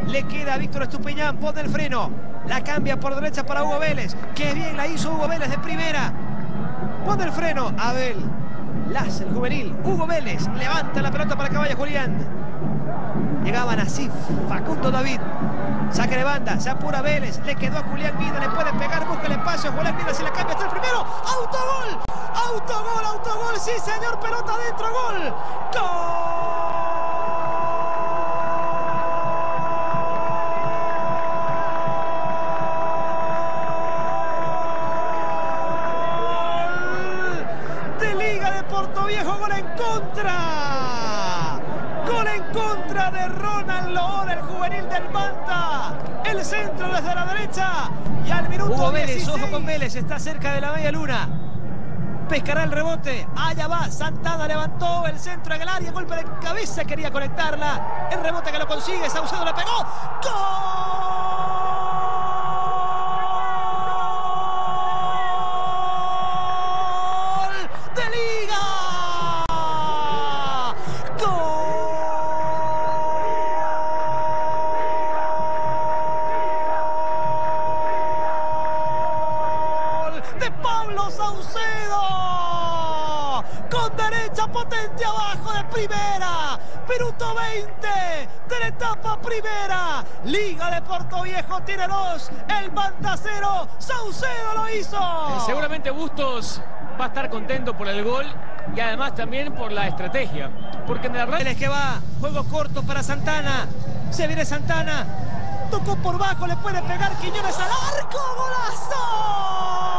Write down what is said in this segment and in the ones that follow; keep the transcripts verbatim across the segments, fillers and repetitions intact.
Le queda a Víctor Estupiñán, pone el freno. La cambia por derecha para Hugo Vélez. Qué bien la hizo Hugo Vélez de primera. Pone el freno. Abel Las, el juvenil. Hugo Vélez levanta la pelota para que vaya Julián. Llegaban así Facundo David. Saque de banda, se apura Vélez. Le quedó a Julián Mina, le puede pegar, busca el espacio. Julián Mina se la cambia hasta el primero. ¡Autogol! ¡Autogol, autogol! ¡Sí, señor! Pelota adentro, gol. ¡Gol! Portoviejo, gol en contra. Gol en contra de Ronald Loora, el juvenil del Manta. El centro desde la derecha. Y al minuto Hugo Vélez, ojo con Vélez, está cerca de la media luna. Pescará el rebote. Allá va. Santana levantó el centro en el área. Golpe de cabeza, quería conectarla. El rebote que lo consigue. Saucedo le pegó. ¡Gol! De Pablo Saucedo, con derecha potente abajo de primera, minuto veinte de la etapa primera. Liga de Portoviejo tiene dos, el Manta cero, Saucedo lo hizo. Eh, seguramente Bustos va a estar contento por el gol y además también por la estrategia, porque en el Vélez que va, juego corto para Santana, se viene Santana, tocó por bajo, le puede pegar Quiñones al arco, golazo.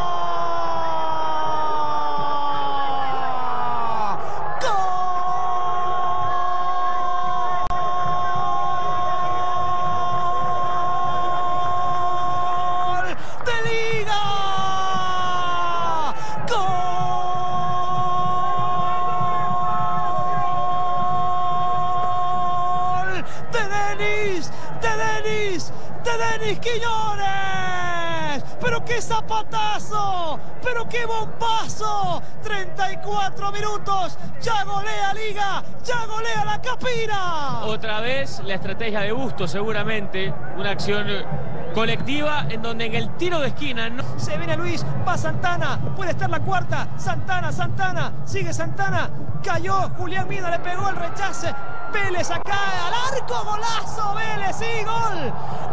De Denis, de Denis Quiñones, pero qué zapatazo, pero qué bombazo. Treinta y cuatro minutos, ya golea Liga, ya golea la Capira. Otra vez la estrategia de Bustos, seguramente una acción colectiva en donde en el tiro de esquina no... Se viene Luis, va Santana, puede estar la cuarta. Santana, Santana, sigue Santana, cayó Julián Mina, le pegó el rechace. Vélez acá al arco, golazo, Vélez, sí, gol.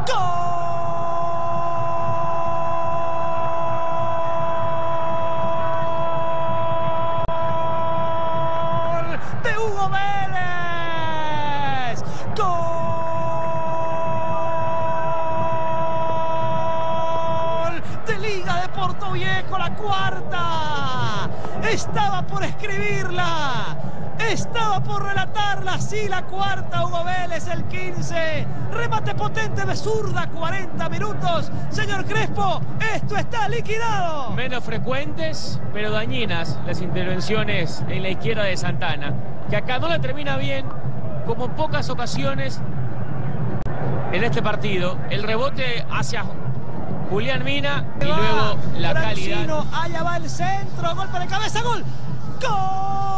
Gol de Hugo Vélez. Gol de Liga de Portoviejo, la cuarta. Estaba por escribirla. Estaba por relatarla, sí, la cuarta, Hugo Vélez, el quince. Remate potente de zurda, cuarenta minutos. Señor Crespo, esto está liquidado. Menos frecuentes, pero dañinas las intervenciones en la izquierda de Santana, que acá no la termina bien, como en pocas ocasiones en este partido. El rebote hacia Julián Mina y luego la calidad. Allá va el centro, golpe de cabeza, gol. ¡Gol!